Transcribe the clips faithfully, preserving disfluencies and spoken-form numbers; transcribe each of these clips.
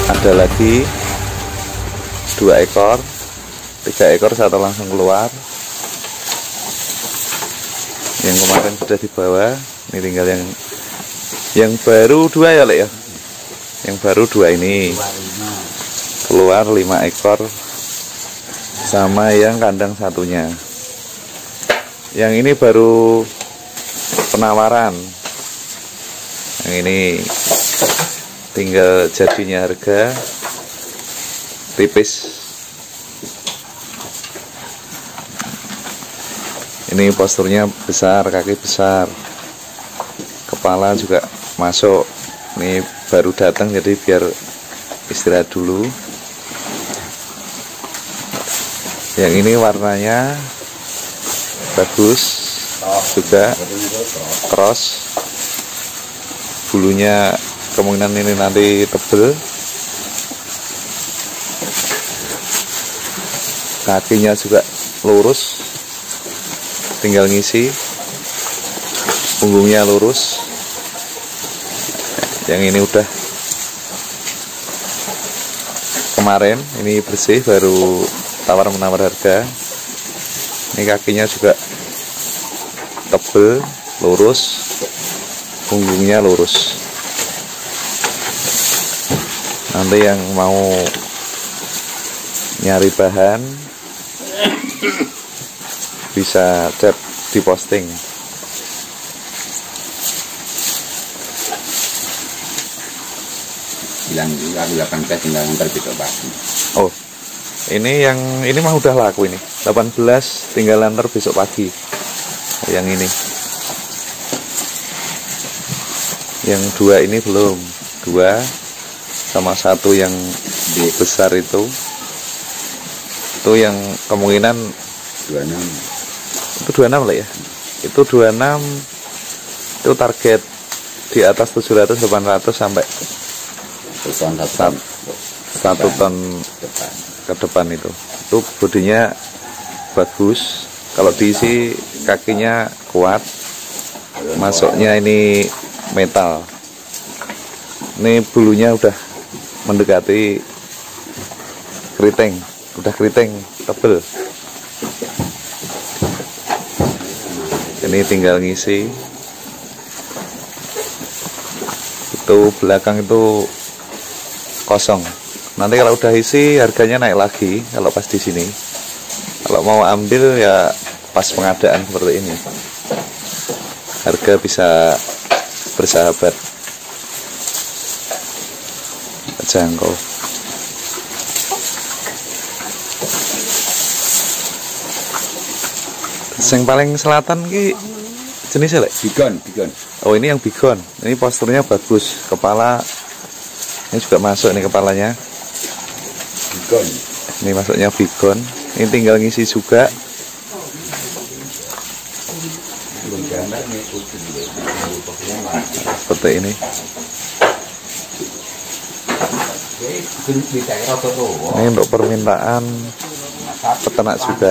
ada lagi dua ekor, tiga ekor satu langsung keluar. Yang kemarin sudah dibawa, ini tinggal yang yang baru dua ya Lek ya. Yang baru dua ini keluar lima ekor sama yang kandang satunya. Yang ini baru penawaran. Yang ini tinggal jadinya harga tipis. Ini posturnya besar, kaki besar, kepala juga masuk. Ini baru datang jadi biar istirahat dulu. Yang ini warnanya bagus juga, cross. Bulunya kemungkinan ini nanti tebel. Kakinya juga lurus, tinggal ngisi. Punggungnya lurus. Yang ini udah kemarin, ini bersih, baru tawar menawar harga. Ini kakinya juga tebel, lurus, punggungnya lurus. Nanti yang mau nyari bahan bisa chat di posting. Bilang juga delapan belas tinggal ntar besok pagi. Oh, ini yang ini mah udah laku ini. delapan belas tinggal ntar besok pagi. Yang ini. Yang dua ini belum. Dua sama satu yang besar itu. Itu yang kemungkinan dua puluh enam. Itu dua puluh enam lah ya. Itu dua puluh enam. Itu target di atas tujuh ratus delapan ratus sampai satu, satu ton depan. Ke depan itu. Itu bodinya bagus. Kalau diisi kakinya kuat. Masuknya ini metal. Ini bulunya udah mendekati keriting, udah keriting tebel. Ini tinggal ngisi. Itu belakang itu kosong. Nanti kalau udah isi harganya naik lagi kalau pas di sini. Kalau mau ambil ya pas pengadaan seperti ini. Harga bisa bersahabat, jangkau. Yang paling selatan ki jenisnya Lek? Bigon, bigon. Oh, ini yang bigon. Ini posturnya bagus. Kepala ini juga masuk nih kepalanya. Bigon. Ini masuknya bigon. Ini tinggal ngisi juga. Seperti ini. Ini untuk permintaan peternak juga.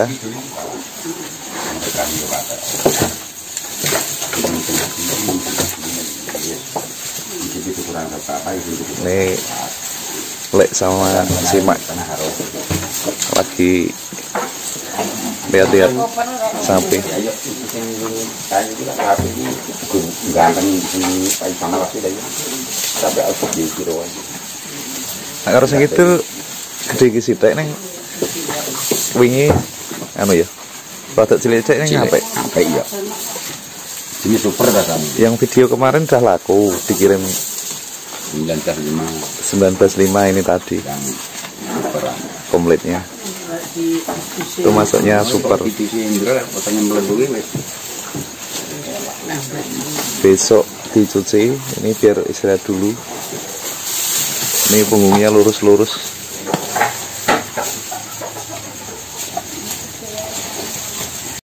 Ini Lek sama si Mak lagi lihat-lihat sapi. Nah, kalau segitu gede ki sithik ning wingi anu ya. Produk cilik-cilik ning apik. Apik ya. Ini super rasanya. Yang video kemarin udah laku, dikirim sembilan belas lima. sembilan belas lima ini tadi. Yang superan. Komplitnya. Itu masuknya super. Besok dicuci, ini biar istirahat dulu. Ini punggungnya lurus-lurus.